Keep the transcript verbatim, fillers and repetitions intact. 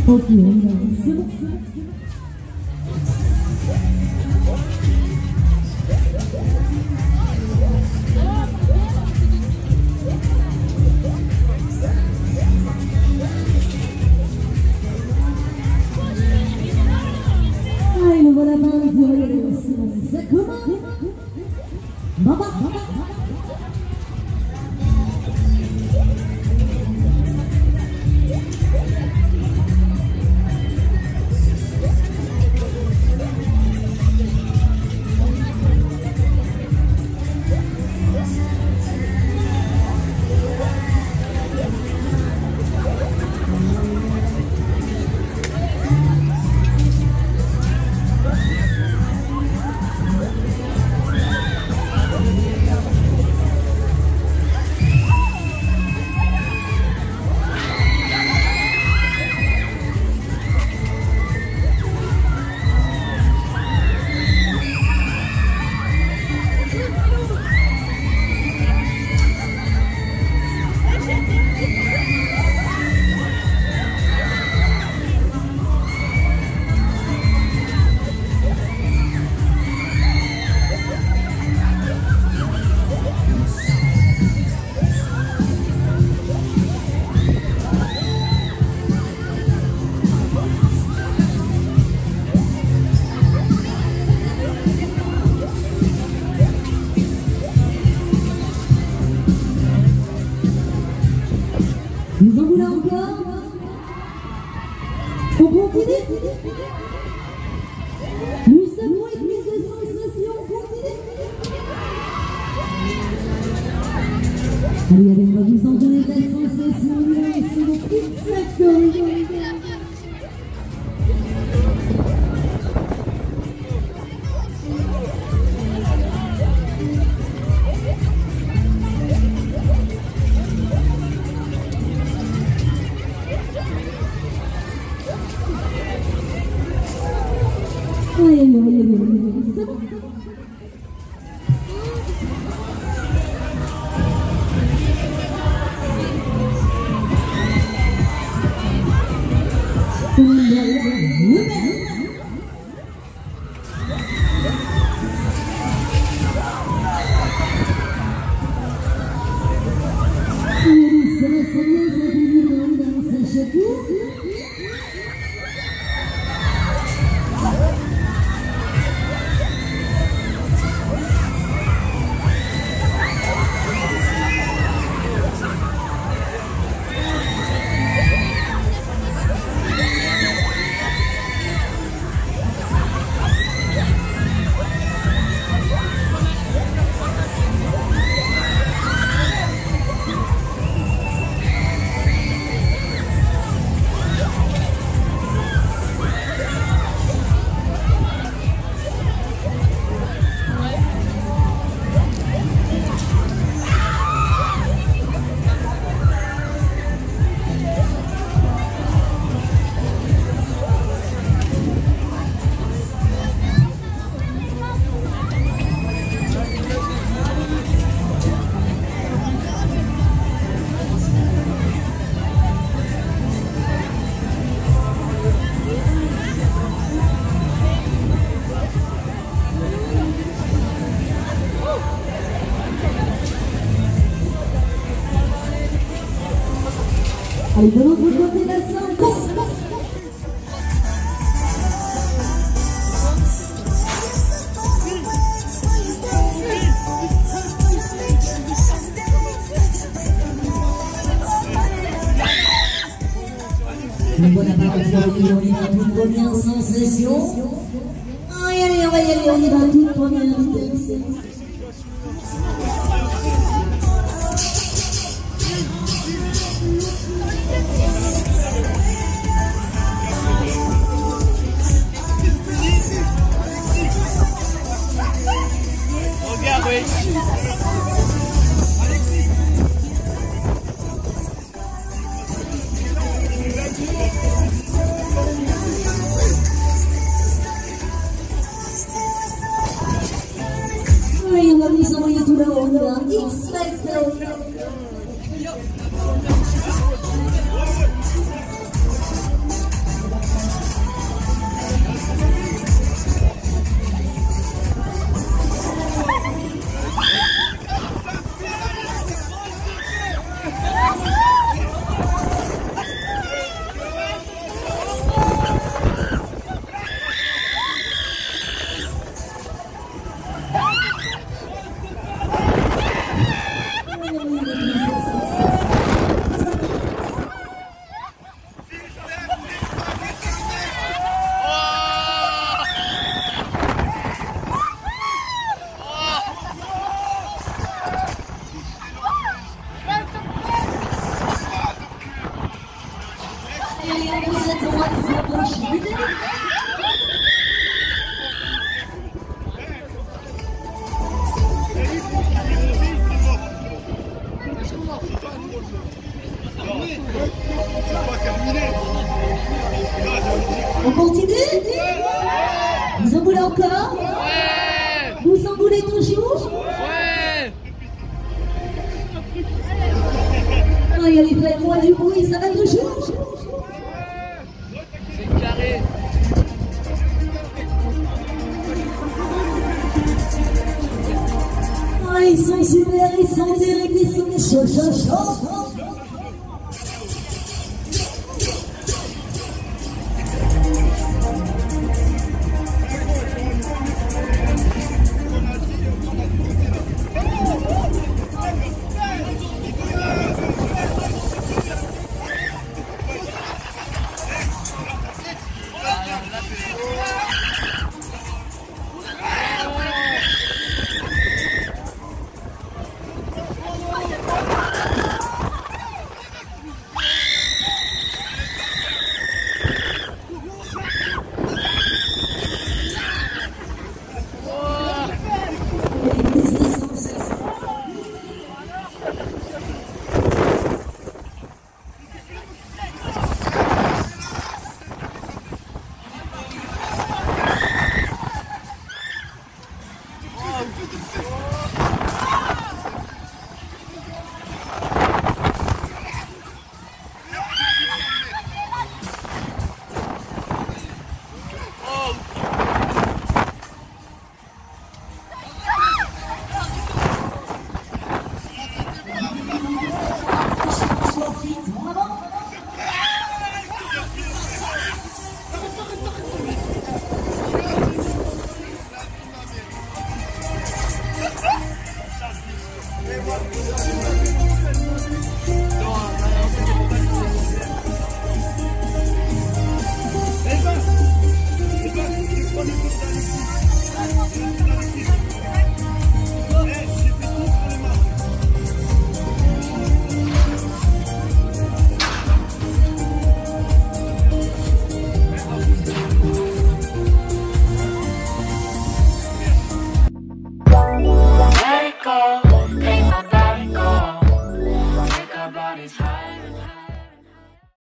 Ok, on y va. C'est bon. Ah, le voilà pas, vous voyez, c'est comment? Maman, maman. Vous en voulez encore? On continue? Plus de bruit, plus de sensation, on continue? Allez, allez, on va vous en donner de la sensation, c'est le petit factory. Allez, allez, allez, allez, allez, c'est bon. Allez, de l'autre côté de la salle, go, go. Une bonne apparition, on y va toute première sensation. Allez, allez, on va y aller, on y va toute première vitesse. Oui, on va vous envoyer tout là-haut. voulez encore? Ouais. Vous en voulez toujours? Ouais. Allez, allez, faites-moi du bruit, ça va toujours? C'est carré. Ah, ils sont super, ils sont terribles, ils sont chauds, chauds, chauds.